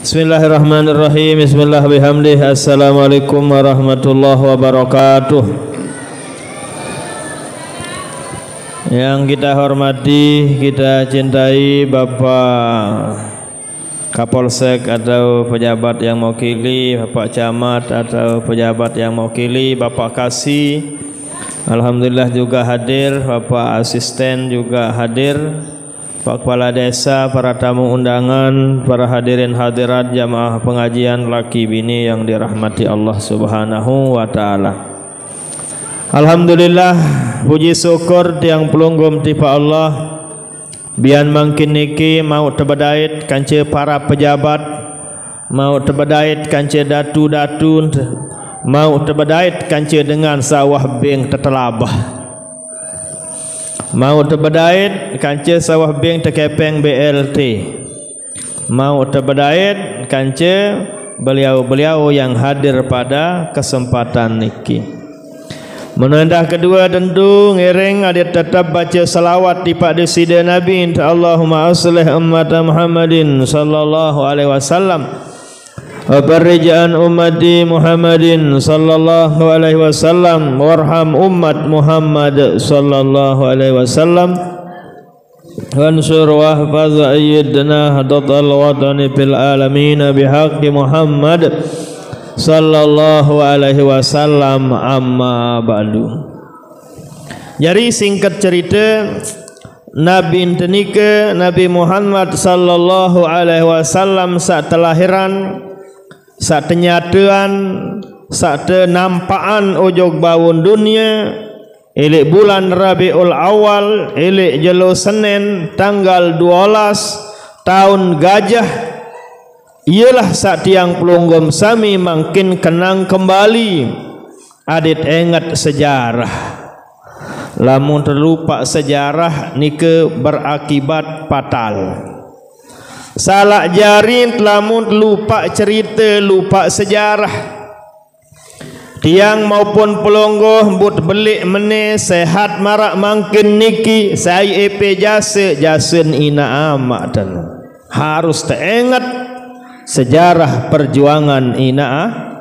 Bismillahirrahmanirrahim. Bismillah bihamdih. Assalamualaikum warahmatullahi wabarakatuh. Yang kita hormati, kita cintai Bapak Kapolsek atau pejabat yang mewakili, Bapak Camat atau pejabat yang mewakili, Bapak Kasih, alhamdulillah juga hadir, Bapak Asisten juga hadir, Pak Kepala Desa, para tamu undangan, para hadirin hadirat jamaah pengajian laki bini yang dirahmati Allah Subhanahu wa taala. Alhamdulillah, puji syukur tiang pelunggum tipa Allah. Bian mangkin niki mau tebedait kance para pejabat, mau tebedait kance datu-datu, mau tebedait kance dengan sawah beng tetelabah, mau tebedait kance sawah beng tekepeng BLT, mau tebedait kance beliau-beliau yang hadir pada kesempatan niki. Menandah kedua tentu ngiring adik tetap baca salawat di pada sida Nabi Allahumma aslih ummat Muhammadin sallallahu alaihi wasallam wa barrija'an ummati Muhammadin sallallahu alaihi wasallam warham ummat Muhammad sallallahu alaihi wasallam wansur wahfaz ayyidna hadatal watani fil alamin bihaqqi Muhammad sallallahu alaihi wasallam amma ba'du. Jadi singkat cerita, Nabi intenika Nabi Muhammad sallallahu alaihi wasallam saat telahiran, saat tenyataan, saat nampaan ujog bawun dunia, ilik bulan Rabiul Awal, ilik jelo Senin tanggal 12 tahun Gajah. Ialah saat tiang pelunggum sami makin kenang kembali adit ingat sejarah. Lamun terlupa sejarah nike berakibat fatal. Salah jarin lamun lupa cerita, lupa sejarah. Tiang maupun pelungguh but belik meneh sehat marak makin niki saya EP jasen ina amak dan harus teringat sejarah perjuangan ina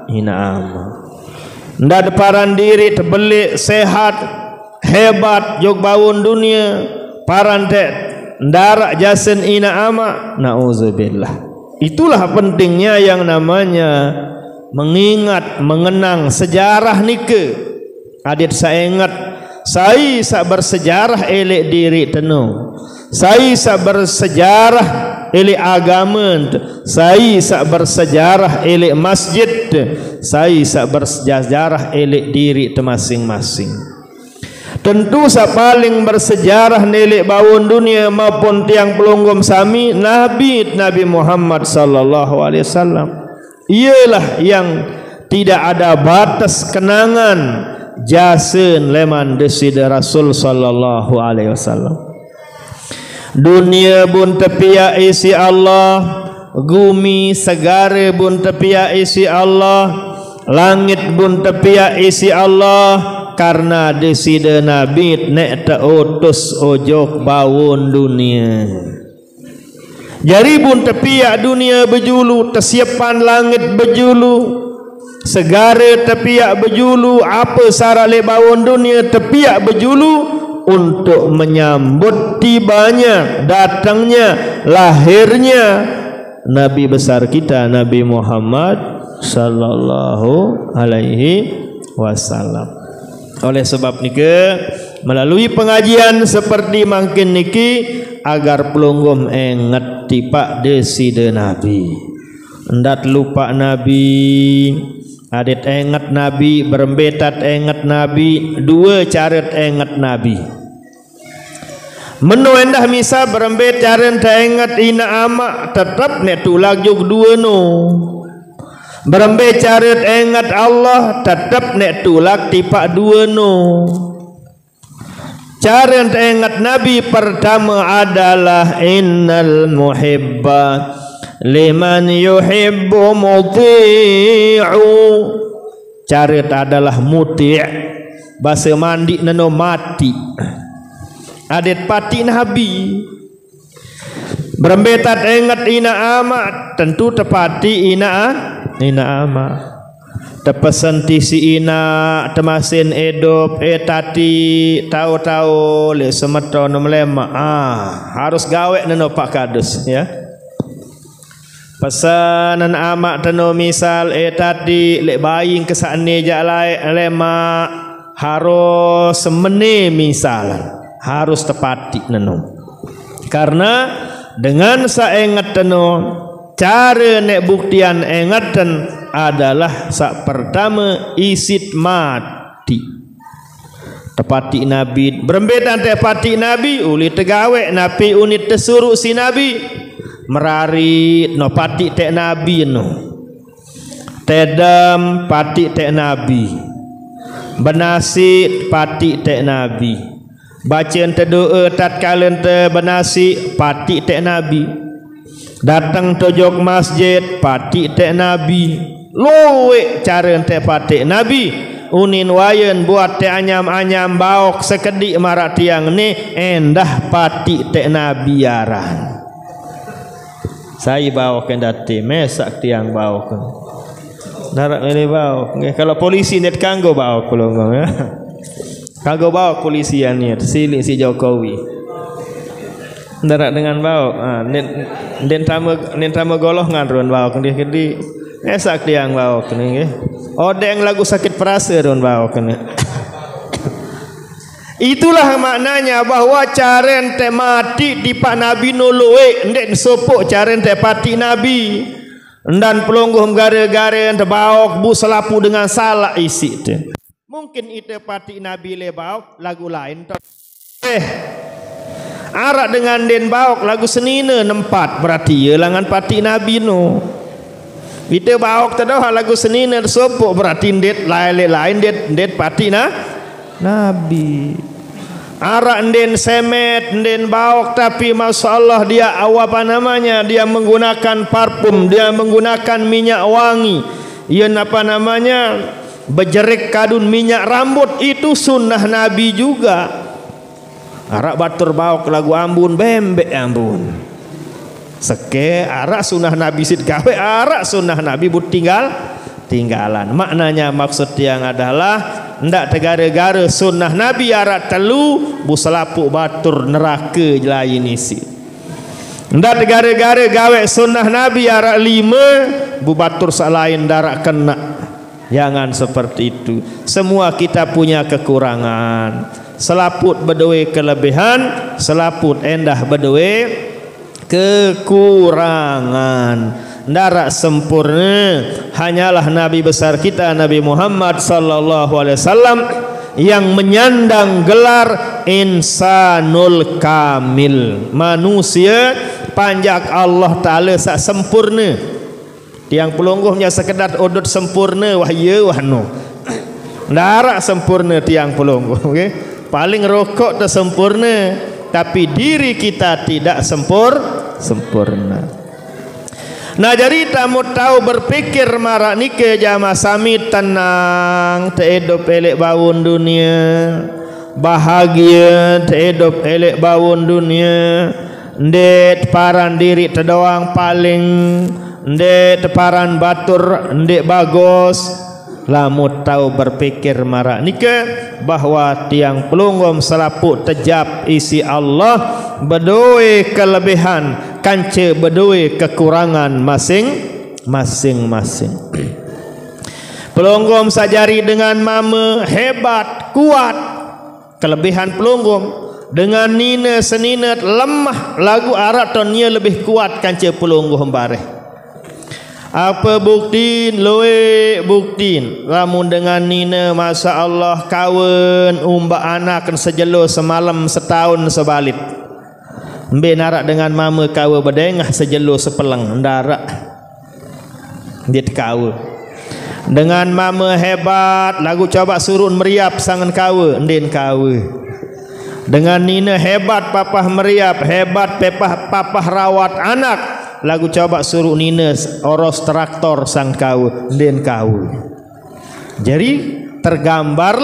ndak paran diri terbelik sehat hebat jog bawun dunia parante ndarak jasen ina ama nauzubillah. Itulah pentingnya yang namanya mengingat mengenang sejarah nike. Adit saya ingat saya bersejarah elek diri tenung, saya bersejarah elek agama, saya bersejarah elek masjid, saya bersejarah elek diri masing-masing. Tentu sa paling bersejarah nelek bawun dunia maupun tiang pelunggum sami Nabi Muhammad sallallahu alaihi wasallam. Ialah yang tidak ada batas kenangan jasen leman desida Rasul sallallahu alaihi wasallam. Dunia bun tepia isi Allah, gumi segare bun tepia isi Allah, langit bun tepia isi Allah, karena desida Nabi nek teutus ojok bawun dunia. Jadi bun tepia dunia bejulu, tersiapan langit bejulu, segare tepiak bejulu, apa sara le bawun dunia tepiak bejulu untuk menyambut tibanya, datangnya, lahirnya Nabi besar kita Nabi Muhammad sallallahu alaihi wasallam. Oleh sebab niki melalui pengajian seperti makin niki agar pelunggum ingat tipak deside Nabi, ndak lupa Nabi, adit ingat Nabi, berembetat ingat Nabi, dua caret ingat Nabi. Menu endah misa berembet caret ingat ina amak tetap ne tulag jug dua no. Berembet caret ingat Allah tetap ne tulag tipak dua no. Caret ingat Nabi pertama adalah innal muhibba liman yuhibbu muti'u. Caret adalah muti', bahasa mandi nano mati. Adet pati Nabi. Berembetat ingat ina amat tentu tepati ina amat. Tepesenti si ina temasin edop tati tahu-tahu le semeton melema harus gawe neno pak kadus ya. Pesanan amak teno misal tadi le baying kesane jalai lema harus semene misal harus tepati neno. Karena dengan saengat teno cara nek buktian engatan adalah sak pertama isit mati tepati nabi berembetan tepati nabi uli tegawe nabi unit tesuruh si nabi merari no pati tek nabi no tedam pati tek nabi benasi pati tek nabi bacaan tedoa tatkala te benasi pati tek nabi datang tojok masjid pati tek nabi luwe cara tek pati nabi unin wayan buat tek anyam-anyam baok sekedik marak tiang ni endah pati tek nabi yaran saya baok kendati mesak tiang baok darat ini baok kalau polisi net kanggo baok kulong ya kanggo baok polisian ni silik si Jokowi darat dengan baok nen tamu golongan ron baok kendi esak tiang baok ni odeng lagu sakit perasa ron baok ni. Itulah maknanya bahwa caren te mati di pak nabi noloe ndek sopok caren te pati nabi dan pelonggoh gara-gara te baok bu selapu dengan salah isi te mungkin itu pati nabi le baok lagu lain arak dengan den baok lagu senina nempat berarti ya langan pati nabi no itu baok tedoh lagu senina sopok berarti ndet lain det pati nabi arak den semet den baok tapi masya Allah dia apa namanya dia menggunakan parfum dia menggunakan minyak wangi ia apa namanya bejerik kadun minyak rambut itu sunnah nabi juga arak batur baok lagu ambun bembek ambun seke arak sunnah nabi sid gawe arak sunnah nabi but tinggalan maknanya maksud yang adalah ndak tegara-gara sunnah nabi arak telu bu selapuk batur neraka lain isi ndak tegara-gara gawe sunnah nabi arak lima bu batur salain darak kena jangan seperti itu semua kita punya kekurangan selaput berdoa kelebihan selaput endah berdoa kekurangan darak sempurna hanyalah nabi besar kita Nabi Muhammad sallallahu alaihi wasallam yang menyandang gelar insanul kamil manusia panjak Allah taala sak sempurna tiang pelonggohnya sekedar odot sempurna wahya wahno darak sempurna tiang pelonggoh okay? Paling rokok tu sempurna tapi diri kita tidak sempurna. Nah jadi tamu tahu berpikir marak nike jama sami tenang teedop elek bawun dunia bahagia teedop elek bawun dunia ndet paran diri terdoang paling ndet paran batur ndet bagus lamu tahu berpikir marak nike bahwa tiang pelunggom selaput tejap isi Allah berdoa kelebihan kance berdoa kekurangan masing-masing. Pelonggom sajari dengan mama hebat kuat kelebihan pelonggom dengan nina seninat lemah lagu arak tonnya lebih kuat kance pelonggom bareh. Apa buktiin loe buktiin lamun dengan nina masa Allah kawan umbak anak sejelo semalam setahun sebalit. Mbe narak dengan mama kawa berdengah sejelo sepeleng ndarak dia kawa dengan mama hebat lagu coba surun meriap sangan kawa ndin kawa dengan nina hebat papah meriap hebat papah rawat anak lagu coba suruh nina oros traktor sang kawa ndin kawa jadi tergambarlah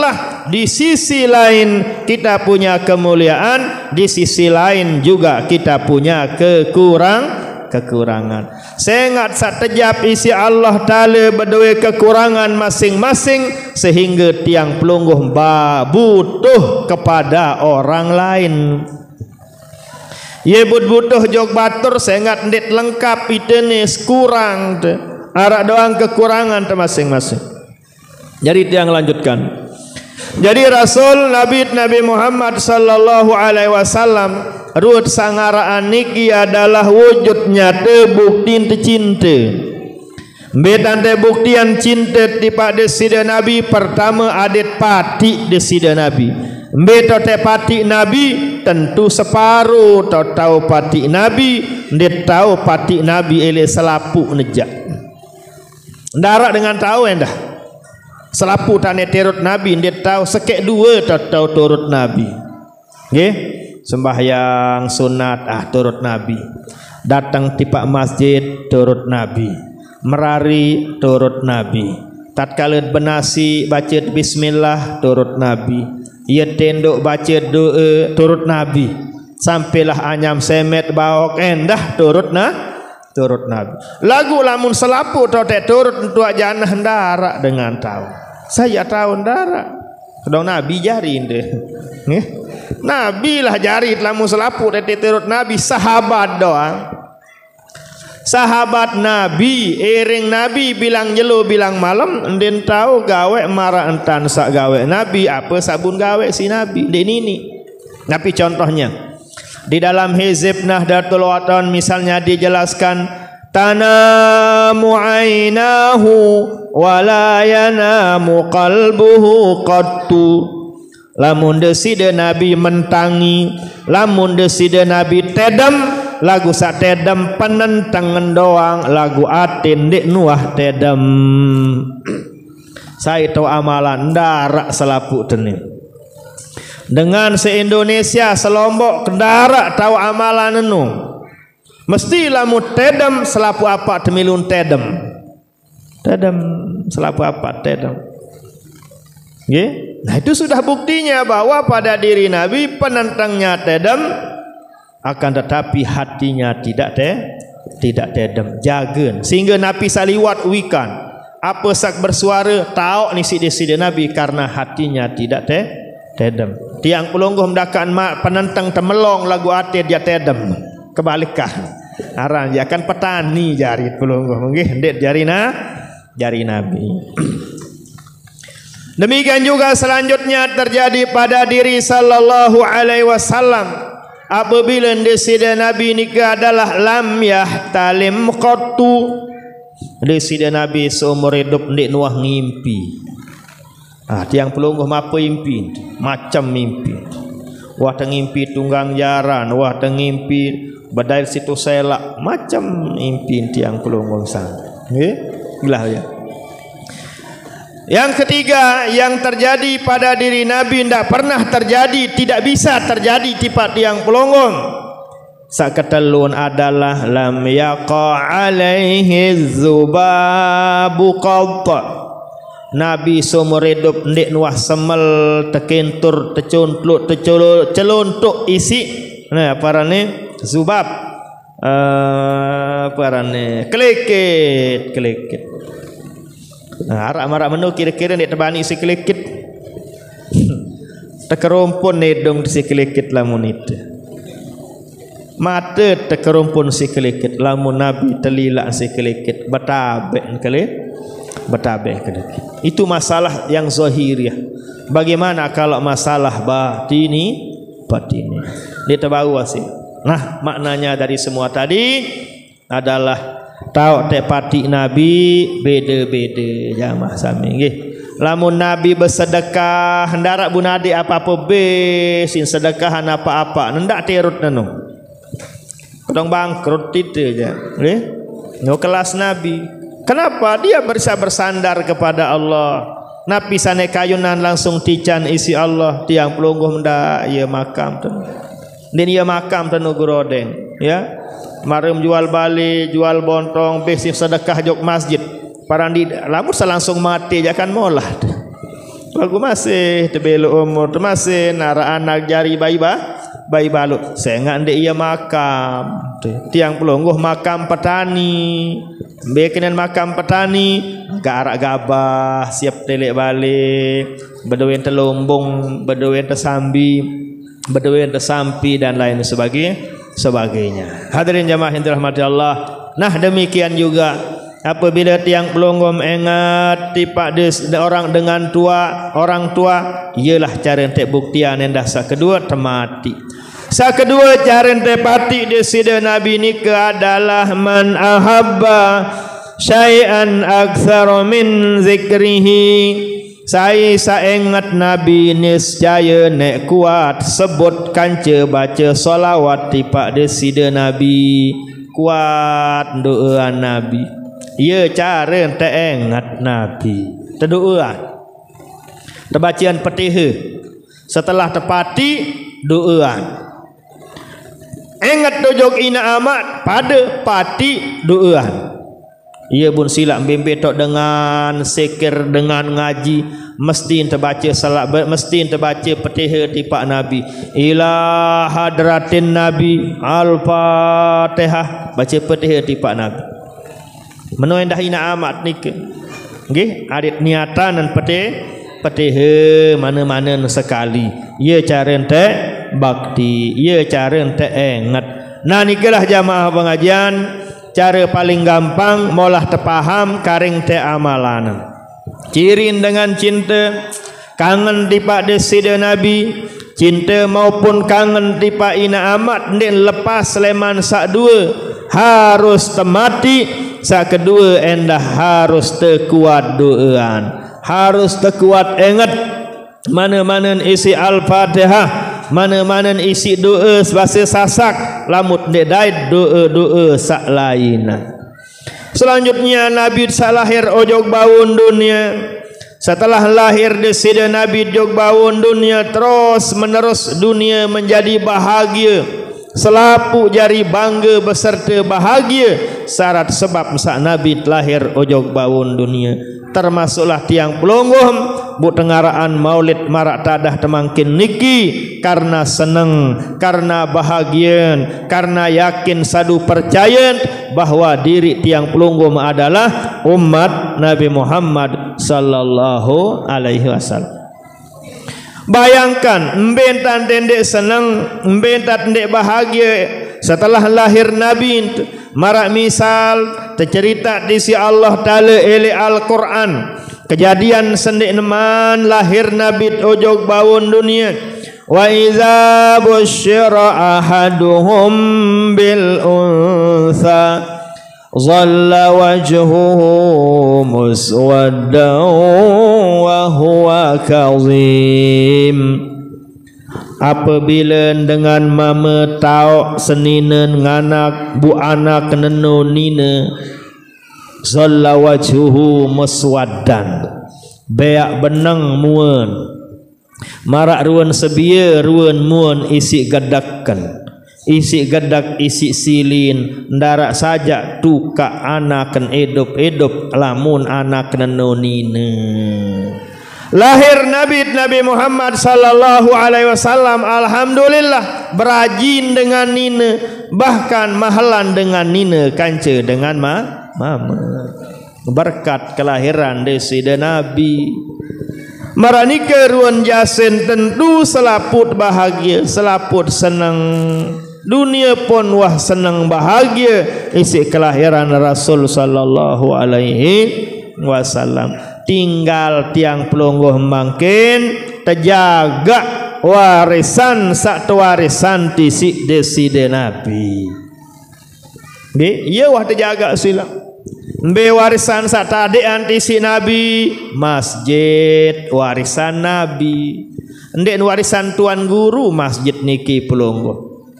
di sisi lain kita punya kemuliaan, di sisi lain juga kita punya kekurangan. Sengat satejap isi Allah Ta'ala berdua kekurangan masing-masing, sehingga tiang pelungguh butuh kepada orang lain. Ye butuh jog batur sengat ndet lengkap itu nih kurang arak doang kekurangan masing-masing. Jadi tiang lanjutkan. Jadi Rasul Nabi Muhammad sallallahu alaihi wasallam ruut sangaraan niki adalah wujudnya bukti cinta. Betan buktian cinta pada sida Nabi pertama adet pati de sida Nabi. Beto te pati Nabi tentu separuh tahu pati Nabi, ndet tahu pati Nabi ele selapu nejak. Ndarak dengan tahu endah. Selapu tane terut Nabi ndet tahu sekek dua tahu turut Nabi. Nggih, sembahyang sunat turut Nabi. Datang tipak masjid turut Nabi. Merari turut Nabi. Tatkala benasi baca bismillah turut Nabi. Ia tenduk baca doa turut Nabi. Sampailah anyam semet baok endah turut Nabi. Lagu lamun selapu tau te turut untuk janah ndarak dengan tahu. Saya tahu ndarak. Kedong Nabi jari deh. Nabi lah jari lamun selapu te turut Nabi sahabat doang. Sahabat Nabi, ering Nabi bilang jelo bilang malam, enden tahu gawe marah entan sak gawe Nabi apa sabun gawe si Nabi. Den ini. Tapi contohnya di dalam Hizib Nahdlatul Wathon misalnya dijelaskan tanamu ainahu wa la yanamu qalbuhu qattu. Lamun deside Nabi mentangi, lamun deside Nabi tedem, lagu sak tedem penentangan doang, lagu atin dek nuah tedem. Saya tahu amalan darak selapu tenin. Dengan se-Indonesia selombok kendarak tahu amalan enu. Mesti lamu tedem selapu apa temilun tedem. Tedem selapu apa tedem. Nah itu sudah buktinya bahwa pada diri Nabi penentangnya tedem, akan tetapi hatinya tidak tedem, jagen, sehingga Nabi saliwat wikan apa sak bersuara tahu ni sida Nabi karena hatinya tidak tedem. Tiang pelungguh mendakan mak penentang temelong lagu ate dia tedem, kebalikan aran dia akan petani jari pelungguh nggih ndet jari Nabi. Demikian juga selanjutnya terjadi pada diri sallallahu alaihi wasallam apabila desida Nabi nikah adalah lam yahtalim qattu. Desida Nabi seumur hidup ndik nuah ngimpi. Tiang pelungguh apa impi? Macam mimpi. Wah ngimpi tunggang jaran, wah ngimpi badai situ selak, macam impi tiang pelungguh sang. Nggih? Gila ya. Yang ketiga yang terjadi pada diri Nabi tidak pernah terjadi, tidak bisa terjadi tipat yang pelonggong. Saketelun adalah lam yaqa alaihi zubabu qatta. Nabi seumur hidup ndik nuah semel tekentur tecuntlut celuntuk isi. Nah parane zubab. Parane kelekit. Arak-arak menu kira-kira ni tebani si kelekit. Tekerumpun nedong si kelekit lamun itu. Mata tekerumpun si kelekit lamun Nabi telilak si kelekit betabek kelekit. Itu masalah yang zahiriah. Bagaimana kalau masalah batini? Dia terbawa sih. Nah, maknanya dari semua tadi adalah tahu tepati Nabi beda-beda jamaah sami nggih. Lamun Nabi bersedekah hendak bunadi apa-apa be sin sedekahan apa-apa nendak terut nanu. Kodong bangkrut itu aja nggih. No kelas Nabi. Kenapa? Dia bisa bersandar kepada Allah. Nabi sane kayunan langsung tican isi Allah tiang pelungguh ndak ieu makam tu. Dan ieu makam tu gurodeng ya. Marum jual balik, jual bontong, besif sedekah jok masjid. Parandi lamun langsung mati jangan molah. Aku masih terbelok umur, masih nara anak jari bayi balut. Saya nggak ia makam. Tiang pelungguh makam petani. Bikinan makam petani, garak gabah, siap telik balik, bedowen telombong, bedowen tersambi, bedowen tersampi dan lain sebagainya. Hadirin jamaah yang dirahmati Allah. Nah demikian juga apabila tiang pelungguh ingat tipak orang dengan orang tua, ialah cara untuk buktian yang dasar kedua temati. Kedua cara tepati di sida Nabi ni adalah man ahabba syai'an aktsara min zikrihi. Saya saingat Nabi niscaya nek kuat sebut kanca baca solawat tipak di sida Nabi, kuat doa Nabi. Ia cara teingat Nabi. Terdoa. Terbacaan petiha. Setelah tepati doa. Ingat dojok ina amat pada pati doa. Ia pun silap bembetok dengan sekir dengan ngaji, mesti terbaca salat, mesti terbaca petiha tipak Nabi. Ila hadratin Nabi Al-Fatihah, baca petiha tipak Nabi. Menu endah ina amat nike. Nggih, arit niatan dan petiha mana-mana sekali. Ia cara ente bakti, ia cara ente ingat. Nah nikalah jamaah pengajian cara paling gampang molah terpaham karing te amalan. Cirin dengan cinta, kangen tipak desida Nabi, cinta maupun kangen tipak ina amat ndik lepas sleman sak dua harus temati, sak kedua endah harus terkuat doaan, harus terkuat ingat mana-mana isi Al-Fatihah, mana-mana isi doa bahasa Sasak, lamut ndik daid doa-doa sak lain. Selanjutnya Nabi salahir ojog baun dunia. Setelah lahir desida Nabi jog baun dunia, terus menerus dunia menjadi bahagia. Selapu jari bangga beserta bahagia syarat sebab sak Nabi lahir ojog baun dunia. Termasuklah tiang pelungguh bu tengaraan maulid marak tadah temangkin niki karena senang, karena bahagia, karena yakin sadu percaya bahwa diri tiang pelungguh adalah umat Nabi Muhammad sallallahu alaihi wasallam. Bayangkan embentan tendek senang, embentan tendek bahagia setelah lahir Nabi. Marak misal tercerita di si Allah Ta'ala ele Al-Quran kejadian sendik neman lahir Nabi ojog bawun dunia. Wa iza busyira ahaduhum bil untha zalla wajhuhu muswaddan wa huwa kazim. Apabila dengan mama tauk seninen nganak bu anak nenu nina zalla wajhuhu muswaddan beak benang muan marak ruan sebia ruan muan isi gadakkan isi gadak isi silin ndarak saja tuka anakan edop lamun anak nenu nina. Lahir Nabi Muhammad sallallahu alaihi wasallam, alhamdulillah berajin dengan nina, bahkan mahalan dengan nina kanca dengan mama. Berkat kelahiran desida Nabi. Maranika ruan jasen tentu selaput bahagia, selaput senang. Dunia pun wah senang bahagia isi kelahiran Rasul sallallahu alaihi wasallam. Tinggal tiang pelungguh makin terjaga warisan satu warisan tisik deside Nabi. Ia wah terjaga sila. Be warisan sak tadean tisik Nabi, masjid warisan Nabi. Ndek warisan tuan guru masjid niki pelungguh.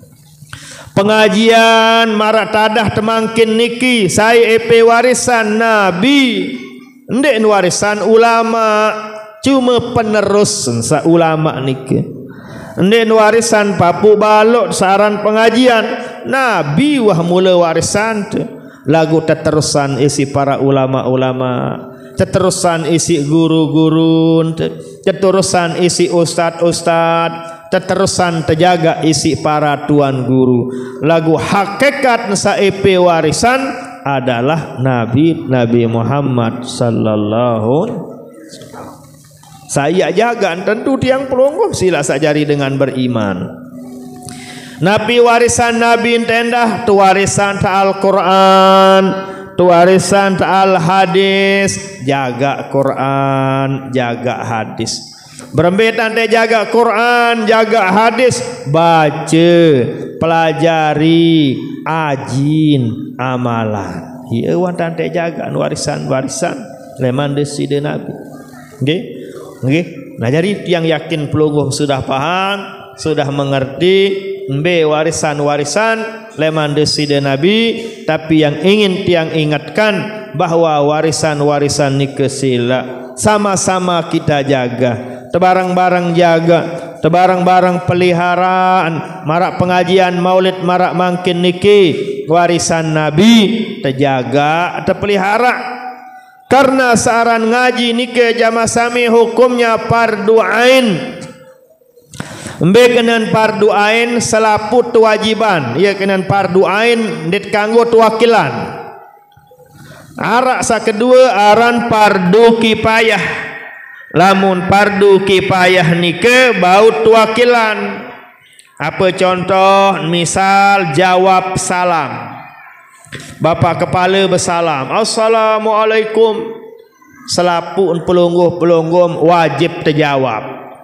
Pengajian marak tadah temangkin niki saya EP warisan Nabi. Ndek warisan ulama, cuma penerus sa ulama niki. Ndek warisan papu balok saran pengajian Nabi wah mula warisan tu. Lagu teterusan isi para ulama-ulama, teterusan isi guru-guru, keterusan isi ustad-ustad, keterusan terjaga isi para tuan guru. Lagu hakikat saepe warisan adalah Nabi Muhammad sallallahu alaihi wasallam. Saya jaga tentu tiang pelungguh sila sajari dengan beriman. Nabi warisan Nabi tendah tu warisan ta Al-Quran, tu warisan ta Al-Hadis. Jaga Quran, jaga hadis. Berembetan teh jaga Quran, jaga hadis, baca, pelajari, ajin, amalan. Ieu wantan teh jaga warisan-warisan leman deside Nabi. Nggih. Nggih. Nah jadi yang yakin pelungguh sudah paham, sudah mengerti embe warisan-warisan leman deside Nabi, tapi yang ingin tiang ingatkan bahwa warisan-warisan nike sila sama-sama kita jaga, tebarang-barang jaga, tebarang-barang peliharaan, marak pengajian maulid marak mangkin niki warisan Nabi terjaga, terpelihara. Karena saran ngaji nike jamaah sami hukumnya fardu ain. Embe kenan fardu ain selaput kewajiban. Ia kenan fardu ain dit kanggo tuakilan. Arak sakedua aran fardu kifayah. Lamun fardu kifayah nike bau tuakilan. Apa contoh? Misal jawab salam. Bapak kepala bersalam, Assalamualaikum. Selaput pelungguh-pelungguh wajib terjawab.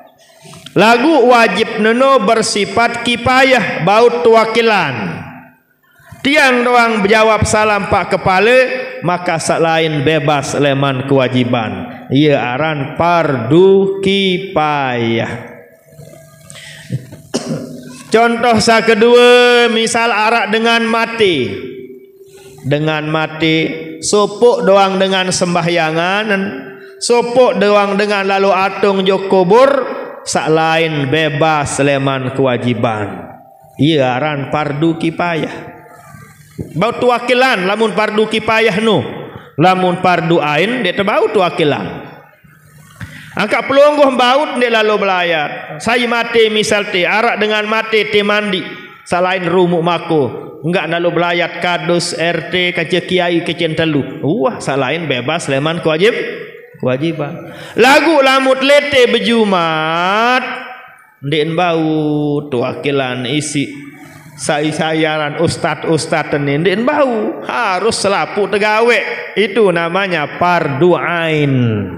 Lagu wajib neno bersifat kifayah, baut wakilan. Tiang doang berjawab salam pak kepala, maka sak lain bebas leman kewajiban. Ia aran fardu kifayah. Contoh sa kedua, misal arak dengan mati. Dengan mati, sopok doang dengan sembahyangan, sopok doang dengan lalu atung jok kubur, sak lain bebas leman kewajiban. Ia aran fardu kifayah. Bau tuakilan lamun fardu kifayah nu, lamun fardu ain dia terbau tuakilan. Angkat pelungguh baut dia lalu belayar. Saya mati misal ti arak dengan mati ti mandi, sak lain rumuk mako. Enggak lalu belayat kadus RT kaca kiai kecen telu. Wah, salain bebas leman kewajiban. Lagu lamut lete berjumat ndien bau tuakilan isi sayaran ustad ndien bau harus selapu tegawe. Itu namanya fardu ain.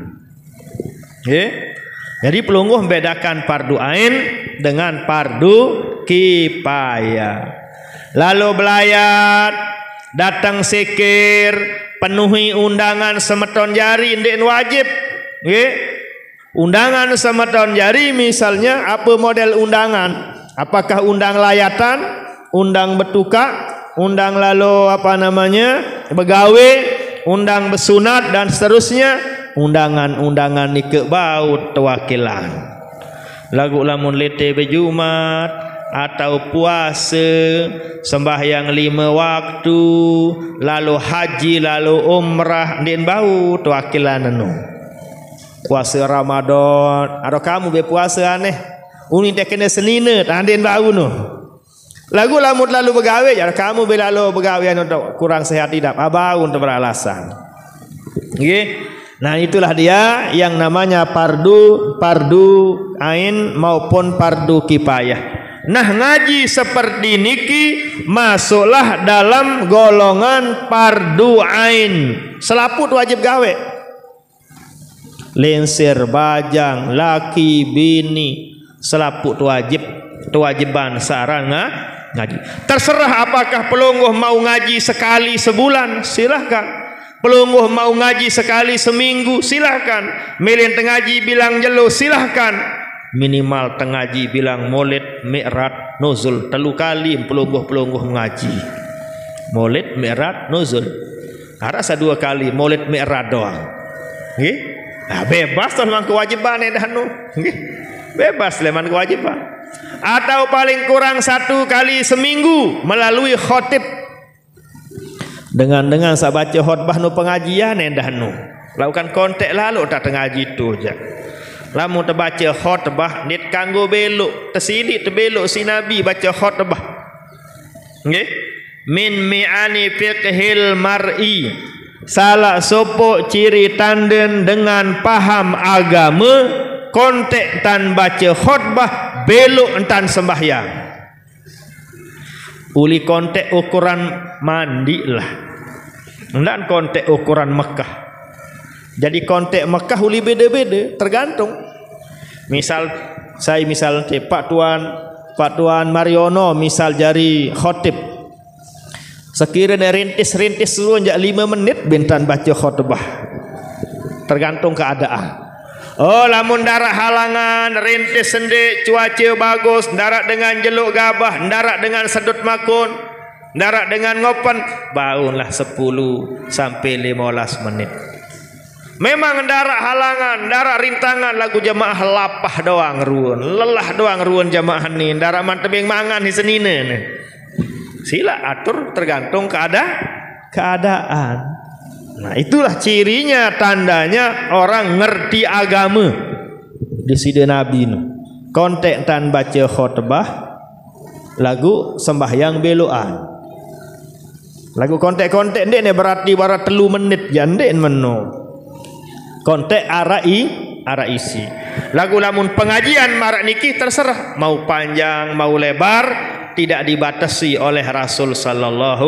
Jadi pelungguh membedakan fardu ain dengan fardu kifayah. Lalu belayat, datang sikir, penuhi undangan semeton jari, ndien wajib. Undangan semeton jari misalnya apa model undangan? Apakah undang layatan, undang betuka, undang lalu apa namanya begawe, undang besunat dan seterusnya. Undangan-undangan nike bau tewakilan. Lagu lamun lete berjumat atau puasa, sembahyang 5 waktu, lalu haji, lalu umrah, ndien bau tuakilan anu. Puasa Ramadan, ada kamu be puasa aneh. Uni teh kena senina, ndien bau nu. Lagu lamut lalu begawe, ada kamu be lalu begawe anu kurang sehat hidup, abau untuk beralasan. Nggih. Nah itulah dia yang namanya fardu ain maupun fardu kifayah. Nah ngaji seperti niki masuklah dalam golongan fardu ain. Selaput wajib gawe. Lensir bajang laki bini selaput wajib, kewajiban saran ngaji. Terserah apakah pelungguh mau ngaji sekali sebulan, silahkan. Pelungguh mau ngaji sekali seminggu, silahkan. Milih tengaji bilang jelo, silahkan. Minimal tengaji bilang maulid, mi'raj, nuzul 3 kali pelungguh mengaji. Maulid, mi'raj, nuzul. Rasa 2 kali maulid mi'raj doang. Nggih? Nah, bebas memang kewajiban dah nu. Nggih. Bebas leman kewajiban. Atau paling kurang 1 kali seminggu melalui khotib. Dengan saya baca khutbah nu pengajian endah nu. Lakukan kontak lalu tak ngaji tu aja. Lamun terbaca khutbah nit kanggo belok, tersidik terbelok si Nabi baca khutbah. Nggih. Min mi'ani fiqhil mar'i. Salah sopo ciri tanden dengan paham agama kontek tan baca khutbah belok entan sembahyang. Uli kontek ukuran mandi lah. Ndak kontek ukuran Mekah. Jadi kontek Mekah uli beda-beda, tergantung. Misal Pak Tuan Mariono misal jari khotib. Sekiranya rintis dulu jak 5 menit bintan baca khutbah. Tergantung keadaan. Oh, lamun darat halangan, rintis sendik, cuaca bagus, darat dengan jeluk gabah, darat dengan sedut makun, darat dengan ngopen, baunlah 10 sampai 15 menit. Memang darat halangan, darat rintangan, lagu jamaah lapah doang ruun, lelah doang ruun jamaah ni, darat mantebing mangan di senina ni. Sila atur tergantung keadaan. Nah, itulah cirinya, tandanya orang ngerti agama di sida Nabi nu. Kontek tan baca khutbah, lagu sembahyang beloan. Lagu kontek-kontek ndek ne berarti barat 3 menit jandek meno. Kontek ara isi. Lagu lamun pengajian marak niki terserah mau panjang mau lebar, tidak dibatasi oleh Rasul sallallahu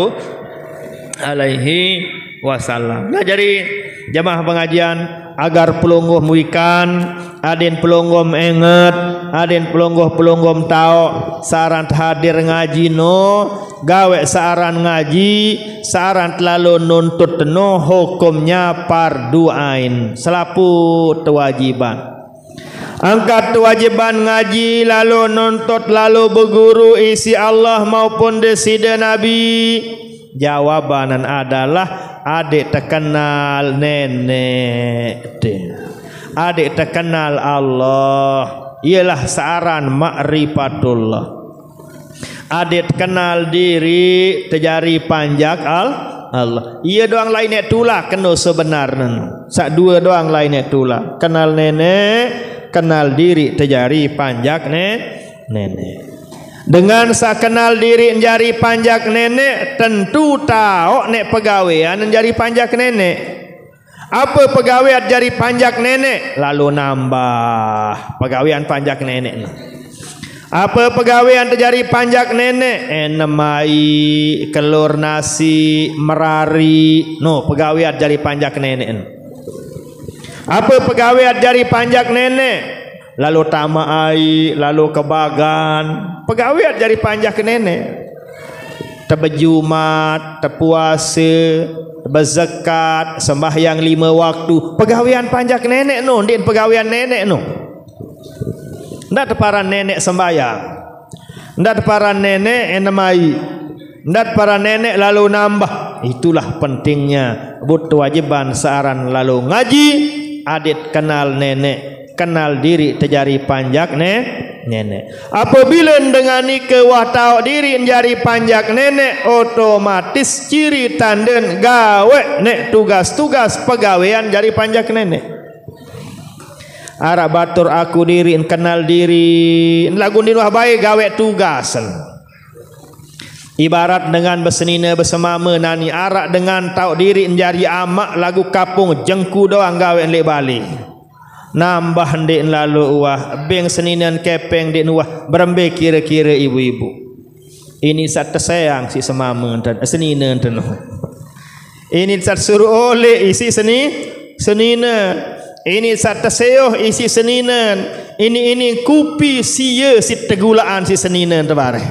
alaihi wasallam. Nah, jadi jamaah pengajian agar pelungguh muikan, aden pelungguh menget, aden pelungguh tau saran hadir ngaji no, gawe saran ngaji, saran lalu nuntut no, hukumnya fardu ain, selaput kewajiban. Angkat kewajiban ngaji, lalu nuntut, lalu berguru isi Allah maupun desida Nabi. Jawabanan adalah adik terkenal nenek, adik terkenal Allah, ialah saran ma'rifatullah. Adik kenal diri terjari panjak Allah. Ia doang lainnya tulah kena sebenarnya. Sak dua doang lainnya tulah. Kenal nenek, kenal diri terjari panjak nenek. Dengan sak kenal diri jari panjak nenek, tentu tahu nek pegawaian jari panjak nenek. Apa pegawaian jari panjak nenek? Lalu nambah pegawaian panjak nenek. Apa pegawaian terjadi panjak nenek? Enemai, kelur nasi, merari. No, pegawaian jari panjak nenek. Apa pegawaian jari panjak nenek? Lalu tamai, lalu kebagan. Pegawaian jari panjak nenek. Tebejumat, tepuasa, berzakat, sembahyang 5 waktu. Pegawaian panjak nenek no, din pegawaian nenek no. Ndak teparan nenek sembahyang, ndak teparan nenek enemai, ndak para nenek lalu nambah. Itulah pentingnya butuh wajiban searan lalu ngaji, adit kenal nenek, kenal diri terjadi panjak nenek. Apabila dengan nikah wah tahu diri menjadi panjak nenek, otomatis ciri tanden gawe nek tugas-tugas pegawaian jadi panjak nenek. Arab batur aku diri kenal diri lagu din wah baik gawe tugasan. Ibarat dengan bersenina bersemama nani arak dengan tahu diri menjadi amak lagu kapung jengku doang gawe lek balik. Nambah ndek lalu wah beng seninan kepeng dek wah berembe kira-kira ibu-ibu. Ini sat tersayang si semama dan senina dan ini sat suruh oleh isi senina. Ini sat tersayuh isi seninan. Ini kupi sia si tegulaan si seninan terbareh.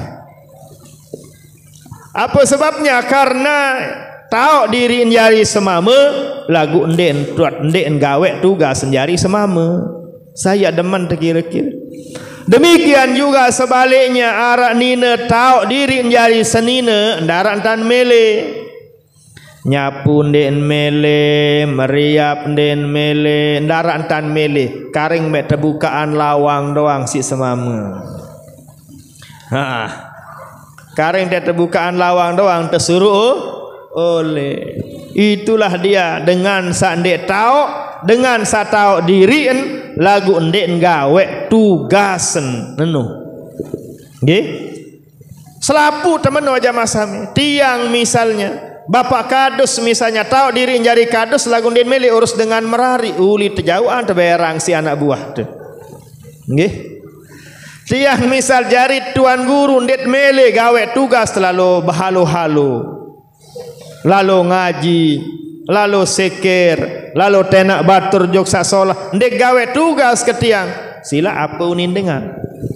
Apa sebabnya? Karena tahu diri njari semama lagu nden tuat nden gawe tugas njari semama. Saya demen terkira-kira. Demikian juga sebaliknya arak nina tahu diri njari senina ndaran tan mele. Nyapu nden mele, meriap nden mele, ndarak tan mele, karing mek terbukaan lawang doang si semama. Karing dia terbukaan lawang doang tersuruh oleh. Itulah dia dengan sak ndek tahu, dengan sak tahu diri lagu ndek gawe tugasen nenu. Nggih. Selapu temen jamaah sami. Tiang misalnya bapak kadus misalnya tahu diri jari kadus lagu ndek meli urus dengan merari uli terjauhan teberang si anak buah tuh. Nggih. Tiang misal jari tuan guru ndek mele gawe tugas lalu berhalu-halu, lalu ngaji, lalu sekir, lalu tenak batur jok sasolah ndek gawe tugas ke tiang, sila apa unin dengan.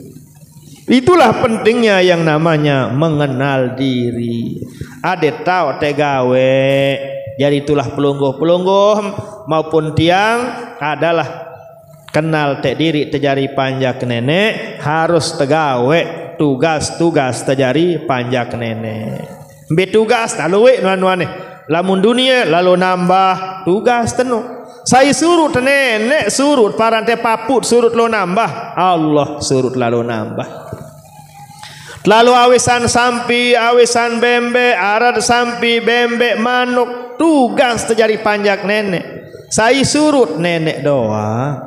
Itulah pentingnya yang namanya mengenal diri. Ade tahu te gawe, jadi itulah pelungguh-pelungguh maupun tiang adalah kenal te diri tejari panjak nenek, harus tegawe tugas-tugas tejari panjak nenek. Be tugas lalu nuan-nuan lamun dunia lalu nambah tugas tenu. Saya surut nenek surut parante paput surut lo nambah, Allah surut lalu nambah. Lalu awisan sampi, awisan bembe, arad sampi, bembe, manuk, tugas tejari panjak nenek. Saya surut nenek doa.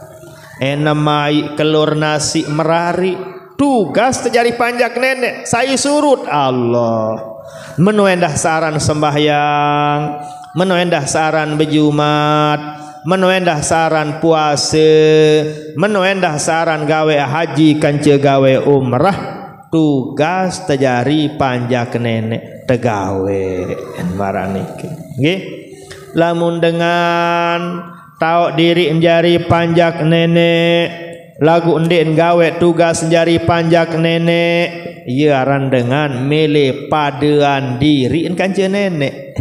Enamai kelur nasi merari tugas terjadi panjak nenek saya surut Allah menuendah saran sembahyang, menuendah saran bejumat, menuendah saran puasa, menuendah saran gawe haji kance gawe umrah, tugas terjadi panjak nenek tegawe enmaranike nggih. Lamun dengan tahu diri menjadi panjak nenek lagu ndek gawe tugas menjadi panjak nenek iaran dengan mele padean diri kance nenek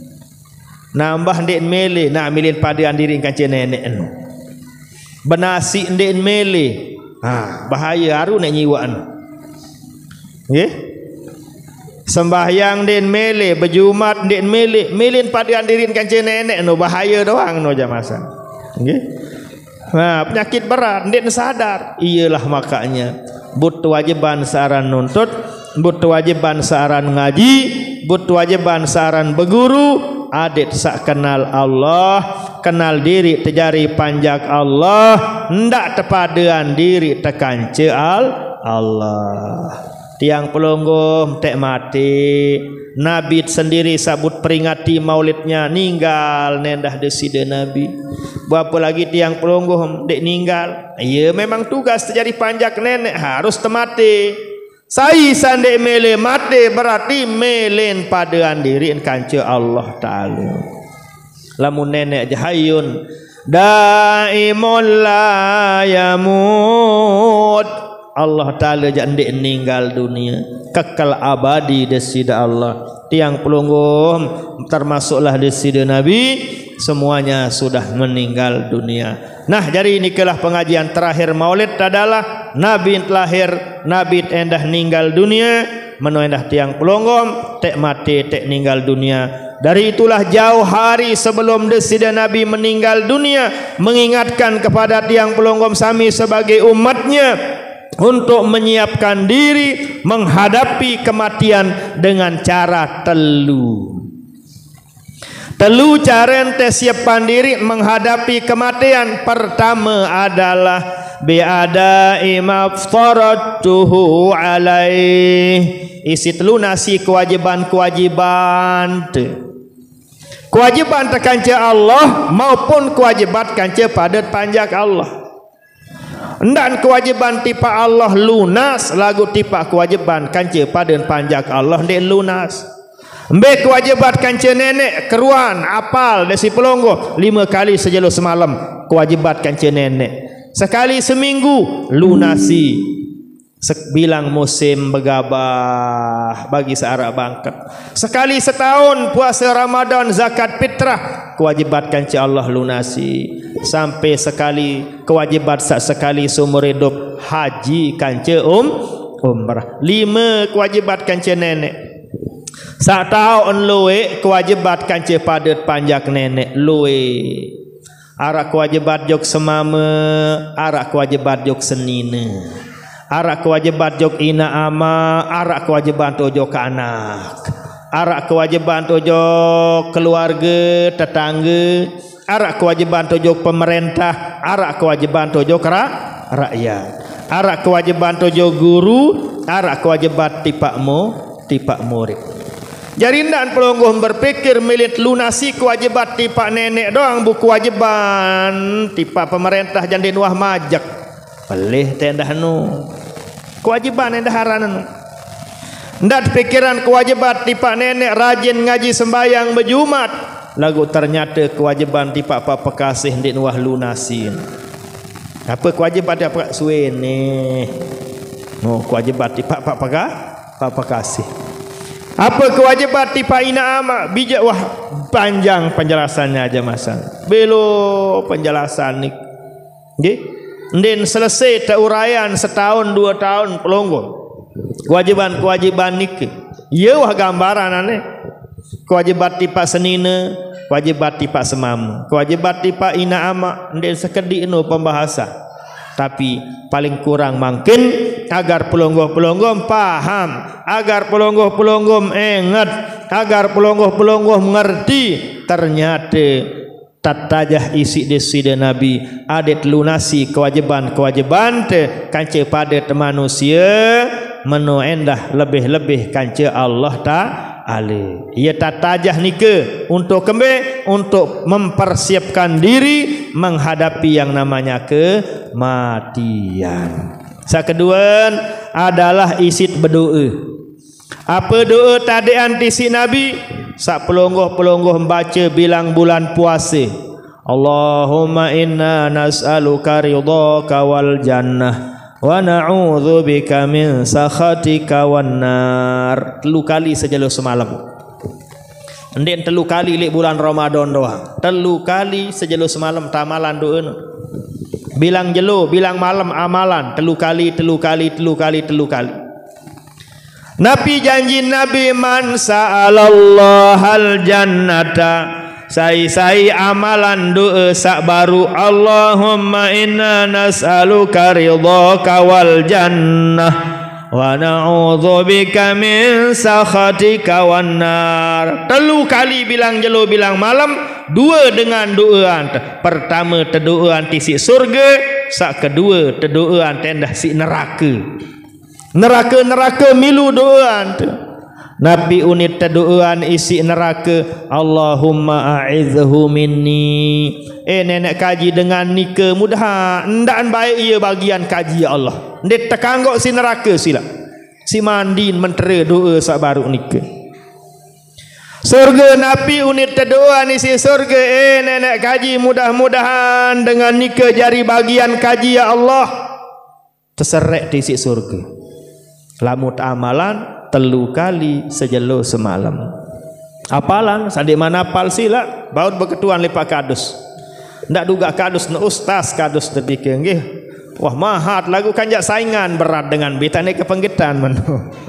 nambah ndek mele nak milih padean diri kance nenek benasi ndek mele bahaya haru nek nyiwaan nggih. Sembahyang den mele, berjumat den mele, melin padean diri kance nenek no bahaya doang no jamaah. Nggih. Nah, penyakit berat den sadar. Iyalah makanya butuh wajiban saran nuntut, butuh wajiban saran ngaji, butuh wajiban saran berguru, adik sak kenal Allah, kenal diri tejari panjak Allah, ndak tepadean diri tekance Allah. Tiang pelungguh tek mati, Nabi sendiri sabut peringati maulidnya ninggal nendah deside Nabi. Berapa lagi tiang pelungguh dek ninggal? Ya memang tugas terjadi panjak nenek harus temati. Sai sandek mele mati berarti melen padaan diri kanca Allah Taala. Lamun nenek jahayun daimul la yamut. Allah Ta'ala jandik meninggal dunia kekal abadi desida Allah. Tiang pelungguh termasuklah desida Nabi semuanya sudah meninggal dunia. Nah jadi inilah pengajian terakhir maulid adalah Nabi lahir, Nabi endah meninggal dunia, menuendah tiang pelungguh tek mati tek meninggal dunia. Dari itulah jauh hari sebelum desida Nabi meninggal dunia mengingatkan kepada tiang pelungguh sami sebagai umatnya untuk menyiapkan diri menghadapi kematian dengan cara telu. Telu cara ente siapkan diri menghadapi kematian. Pertama adalah biada imaftaratuhu alaih. Isi telu nasi kewajiban-kewajiban. Kewajiban terkanca Allah maupun kewajiban kanca pada panjak Allah. Dan kewajiban tipa Allah lunas lagu tipa kewajiban kanca pada panjak Allah ndek lunas. Mbe kewajiban kanca nenek keruan apal desi pelonggo 5 kali sejelo semalam kewajiban kanca nenek. Sekali seminggu lunasi. Bilang musim begabah bagi searak bangkat. Sekali setahun puasa Ramadan zakat fitrah kewajiban kanca Allah lunasi. Sampai sekali kewajiban sekali seumur hidup haji kanca umrah. 5 kewajiban kanca nenek. Sak tahun luwe kewajiban kanca padat panjak nenek luwe. Arak kewajiban jok semama, arak kewajiban jok senina. Arak kewajiban jok ina ama, arak kewajiban to jok anak. arak kewajiban tojo keluarga, tetangga, arak kewajiban tojo pemerintah, arak kewajiban tojo rakyat, arak kewajiban tojo guru, arak kewajiban tipak murid. Jarindan pelonggoh berpikir milit lunasi kewajiban tipak nenek doang, bu kewajiban tipak pemerintah jandin wah majak. Pelih tendah nu kewajiban endah haran nu. Ndak pikiran kewajiban tipak nenek rajin ngaji sembayang berjumat. Lagu ternyata kewajiban tipak pak pekasih ndik wah lunasi. Apa kewajiban tipak suwene? No kewajiban tipak pak pekasih. Apa kewajiban tipa ina ama bijak wah panjang penjelasannya aja masang. Belo penjelasan nik. Nggih. Ndin selesai teuraian setahun 2 tahun pelonggo. Kewajiban nik. Ieu wah gambaran ane. Kewajiban tipa senina, kewajiban tipa semam, kewajiban tipa ina ama ndin sekedi anu pembahasa. Tapi paling kurang mungkin agar pelonggoh-pelonggoh paham, agar pelonggoh-pelonggoh ingat, agar pelonggoh-pelonggoh mengerti ternyata tatajah isi desida Nabi adet lunasi kewajiban te kance pada manusia menu endah lebih-lebih kance Allah Ta'ala. Ia tatajah nike untuk kembe untuk mempersiapkan diri menghadapi yang namanya kematian. Kedua adalah isit berdoa. Apa doa tadi antisi Nabi? Sak pelonggoh membaca bilang bulan puasa. Allahumma inna nas'aluka ridhaka wal jannah wa na'udzubika min sakhatika wan nar. 3 kali sejalo semalam. Ndek 3 kali lek bulan Ramadan doang. 3 kali sejalo semalam tamalan doa. Bilang jelo, bilang malam amalan 3 kali. Nabi janji Nabi man sa'alallahal jannata. Sai amalan doa sak baru Allahumma inna nas'aluka ridhaka wal jannah wa na'udzubika min sakhatika wan nar. 3 kali bilang jelo bilang malam, 2 dengan doaan. Pertama tedoaan tisi surga, sak kedua tedoaan tendah si neraka. Neraka milu doaan. Nabi unit tedoaan isi neraka, Allahumma a'idhu minni. Nenek kaji dengan nika mudah ndak baik ia bagian kaji ya Allah. Ndet tekanggok si neraka sila. Si mandin mentera doa sak baru nika. Surga Nabi unit tedoaan isi surga. Nenek kaji mudah-mudahan dengan nika jari bagian kaji ya Allah. Terserek di isi surga. Lamut amalan 3 kali sejelo semalam. Apalan sadik mana apal sila baut beketuan lepak kadus. Ndak duga kadus na ustaz kadus terpikir nggih. Wah mahat lagu kanjak saingan berat dengan betane kepenggetan menu.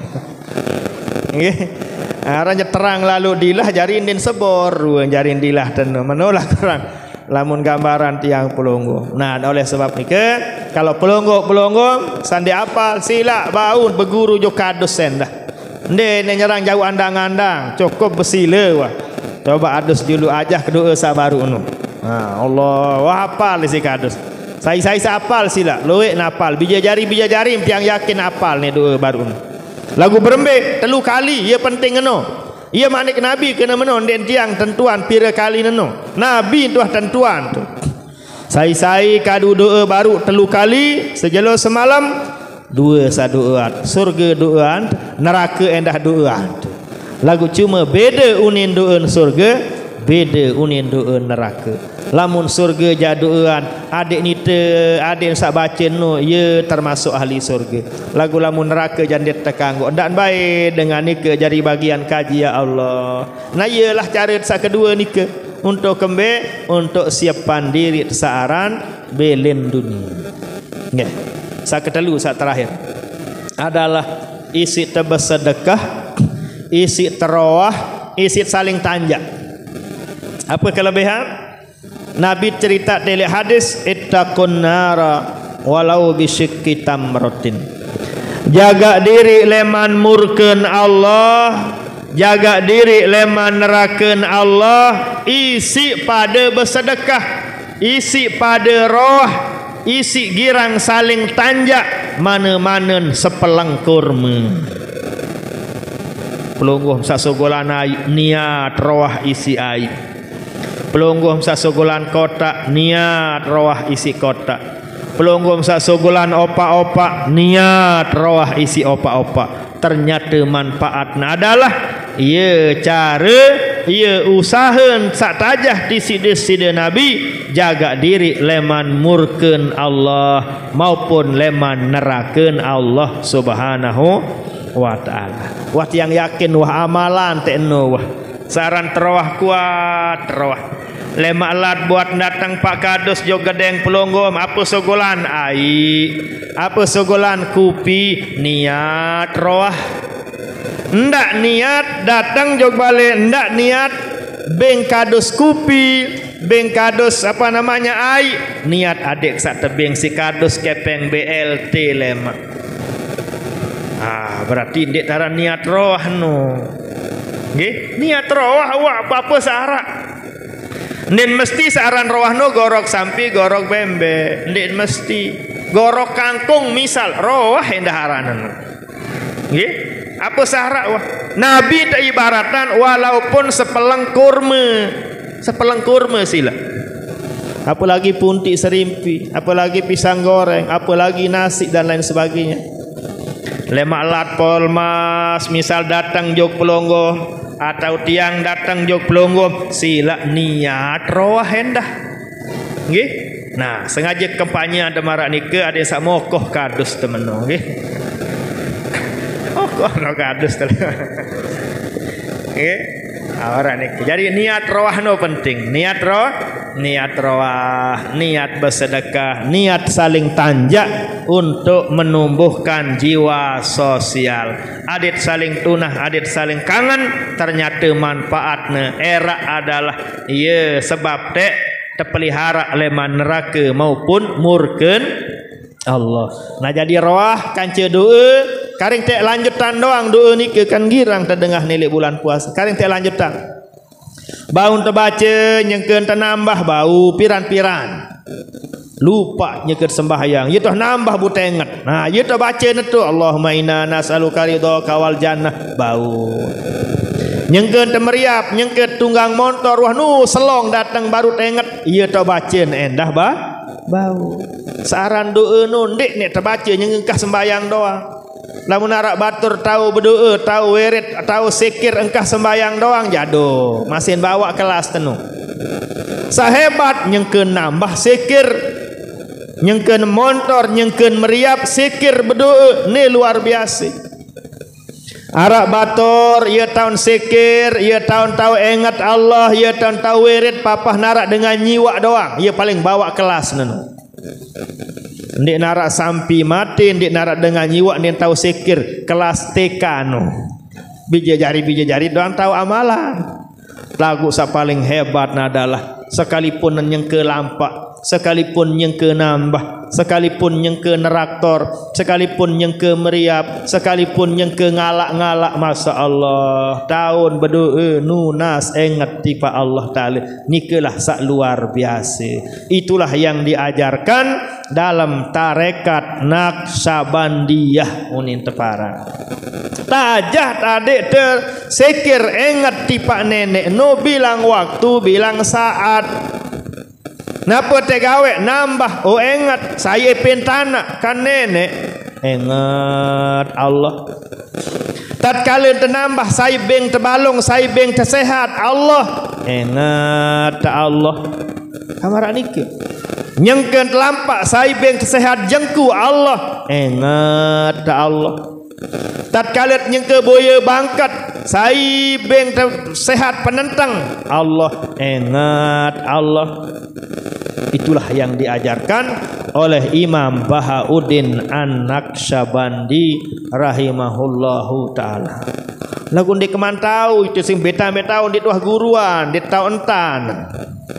Nggih. Aranya terang lalu dilah jari indin sebor jari dilah tenu menolak kurang. Lamun gambaran tiang pelonggo. Nah, oleh sebab nike kalau pelonggo sandi apal sila baun beguru jo kadus sendah. Nde nyerang jauh andang-andang cukup besile wah. Coba adus dulu aja kedua sabaru nu. Nah, Allah wah apal si kadus. Saya apal sila, loe napal bija jari tiang yakin apal nih doa baru nu. Lagu berembe 3 kali ia penting eno. Ia manik Nabi kena menon den tiang tentuan pira kali neno. Nabi tuah tentuan tu. Sai kadu doa baru 3 kali sejelo semalam 2 sadoaan. Surga doaan, neraka endah doaan. Lagu cuma beda unin doan surga, beda unin doan neraka. Lamun surga jadoan adik nita adik sak baca no ye termasuk ahli surga. Lagu lamun neraka jandet tekanggok ndak baik dengan nika jadi bagian kaji ya Allah. Nah iyalah cara sak kedua nika untuk kembe untuk siapan diri saaran belen dunia. Nggih. Sak ketelu sak terakhir adalah isi bersedekah, isi terawah, isi saling tanjak. Apa kelebihan? Nabi cerita dari hadis ittaqun nara walau bisyikki tamratin. Jaga diri leman murkeun Allah jaga diri leman nerakeun Allah, isi pada bersedekah, isi pada roh, isi girang saling tanjak, mana-mana sepelang kurma. Pelungguh sasogolan niat roh isi air. Pelungguh sasogolan kotak niat roh isi kotak. Pelungguh sasogolan opak-opak niat roh isi opak-opak. Ternyata manfaatnya adalah ia cara, ia usaha sak tajah di sida-sida Nabi jaga diri leman murkeun Allah maupun leman nerakeun Allah Subhanahu wa ta'ala. Wah yang yakin wah amalan tekno wah saran terawah kuat terawah lemak lat buat datang Pak Kadus juga gedeng pelonggom apa sogolan ai apa sogolan kupi niat terawah ndak niat datang jog balik ndak niat beng kadus kupi beng kadus apa namanya ai niat adik sak tebing si kadus kepeng BLT lemak. Berarti dek tara niat roh no. Nggih, niat roh awak apa-apa syarat. Nden mesti saran roh no gorok sampi gorok bembe. Nden mesti gorok kangkung misal roh hendah haranan. Nggih, apa syarat wah? Nabi tak ibaratan walaupun sepeleng kurma. Sepeleng kurma sila. Apalagi puntik serimpi, apalagi pisang goreng, apalagi nasi dan lain sebagainya. Lemak lat polmas misal datang jog pelonggo atau tiang datang jog pelonggo sila niat roh hendah nggih. Nah sengaja kampanye ada marak nike ada sak mokoh kadus temen nggih. Mokoh no kadus nggih. Ora niki. Jadi niat roh no penting. Niat roh, niat bersedekah, niat saling tanjak untuk menumbuhkan jiwa sosial. Adit saling tunah, adit saling kangen, ternyata manfaatnya era adalah iya sebab terpelihara leman neraka maupun murkeun Allah. Nah jadi roh kanca doa karing tek lanjutan doang doa ni ke kan girang terdengah nilai bulan puasa. Karing tek lanjutan. Bau terbaca nyengkeun tenambah bau piran-piran. Lupa nyengkeun sembahyang. Ye toh nambah butenget. Nah, ye toh baca netu Allahumma inna nas'aluka ridhaka wal jannah bau. Nyengkeun temeriap, nyengkeun tunggang motor wah nu selong datang baru tenget. Ye toh baca endah bau. Saran doa nu ndik nek terbaca nyengkeun kah sembahyang doang. Lamun arak batur tahu berdoa, tahu wirid, tahu zikir engkah sembayang doang jado. Masin bawa kelas tenu. Sahebat nyengkeun nambah zikir, nyengkeun motor, nyengkeun meriap, zikir berdoa, ni luar biasa. Arak batur, ia tahun zikir, ia tahun tahu ingat Allah, ia tahun tahu wirid, papah narak dengan nyiwa doang. Ia paling bawa kelas nenu. Ndik narak sampi mati, ndik narak dengan nyiwa, ndik tahu zikir kelas TK no. Bija jari doang tahu amalan. Lagu sa paling hebat adalah sekalipun yang ke lampak, sekalipun yang ke nambah, sekalipun yang ke neraktor, sekalipun yang ke meriap, sekalipun yang ke ngalak-ngalak, Masya Allah tahun berdoa nunas ingat tipa Allah Ta'ala. Nikalah sak luar biasa. Itulah yang diajarkan dalam tarekat Naqsabandiyah unin tepara. Tajah tadi tersekir ingat tipa nenek no bilang waktu bilang saat. Napa tegawe nambah oh ingat saya pentana kan nenek ingat Allah. Tatkala tenambah saya beng terbalung saya beng tersehat Allah ingat Allah. Kamara niki nyengkeun telampak saya beng tersehat jengku Allah ingat Allah. Tatkala nyengke boya bangkat saya beng tersehat penentang Allah ingat Allah. Itulah yang diajarkan oleh Imam Bahauddin An-Naqsabandi rahimahullahu ta'ala. Lagu di kemantau itu sing beta-beta di tuah guruan di tahun entan.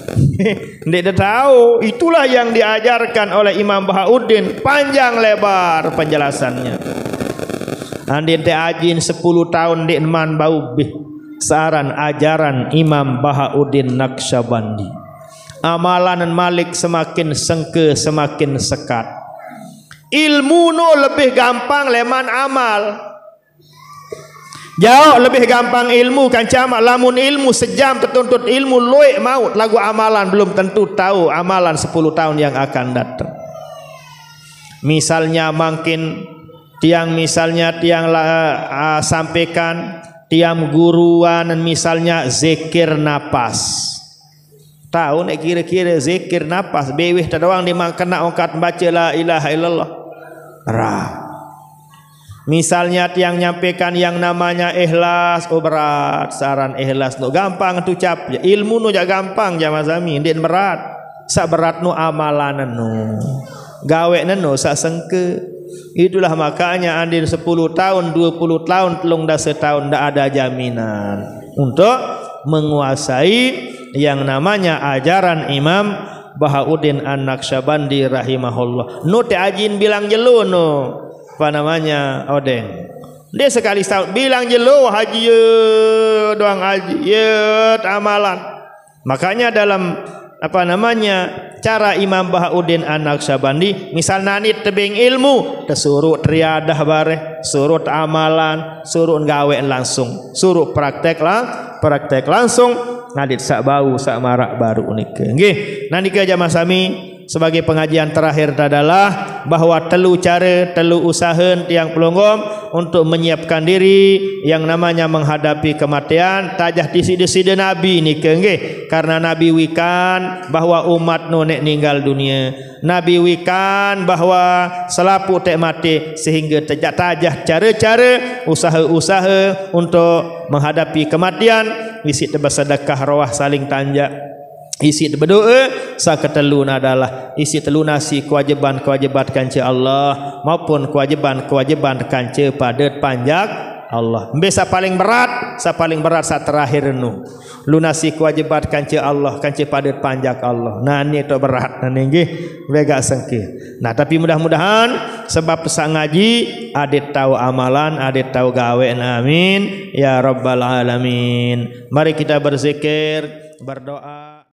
Dia tahu itulah yang diajarkan oleh Imam Bahauddin, panjang lebar penjelasannya. Andin te ajin 10 tahun di man bau bih searan ajaran Imam Bahauddin Naqsyabandi. Amalan Malik semakin sengke semakin sekat. Ilmu no lebih gampang leman amal. Jauh lebih gampang ilmu kan camat. Lamun ilmu sejam tertuntut ilmu loik maut, lagu amalan belum tentu tahu amalan 10 tahun yang akan datang. Misalnya mungkin tiang sampaikan tiang guruan misalnya zikir napas. Tahu nek kira-kira zikir napas beweh tadawang di kena ongkat baca la ilaha illallah. Misalnya tiang nyampaikan yang namanya ikhlas, oh berat saran ikhlas no gampang tu cap ilmu no ja gampang jamaah sami ndek berat sak berat no amalan no gawe no sak sengke. Itulah makanya andin 10 tahun 20 tahun telung dah setahun ndak ada jaminan untuk menguasai yang namanya ajaran Imam Bahauddin An-Naqsyabandi rahimahullah. No te ajin bilang jelo no apa namanya odeng dia sekali setahun bilang jelo haji ye doang haji ye amalan. Makanya dalam apa namanya cara Imam Bahauddin An-Naqsyabandi misal nanit tebing ilmu tersuruh triadah bareh suruh amalan suruh gawe langsung suruh praktek langsung nadit sak bau sak marak baru nike nggih nandika jamaah sami. Sebagai pengajian terakhir adalah bahwa telu usaha tiang pelonggom untuk menyiapkan diri yang namanya menghadapi kematian tajah disi-disi Nabi ni nggih karena Nabi wikan bahwa umat nu nek ninggal dunia Nabi wikan bahwa selapu tek mati sehingga tajah cara-cara usaha-usaha untuk menghadapi kematian isi bersedekah roh saling tanjak isi berdoa saketelu adalah isi telu nasi kewajiban kanca Allah maupun kewajiban kanca pada panjak Allah. Sa paling berat sa terakhir nu lunasi kewajiban kanca Allah kanca pada panjak Allah. Nah ni tu berat nah nggih bega sengke. Nah tapi mudah-mudahan sebab pesan ngaji adet tahu amalan adet tahu gawe amin ya rabbal alamin. Mari kita berzikir berdoa.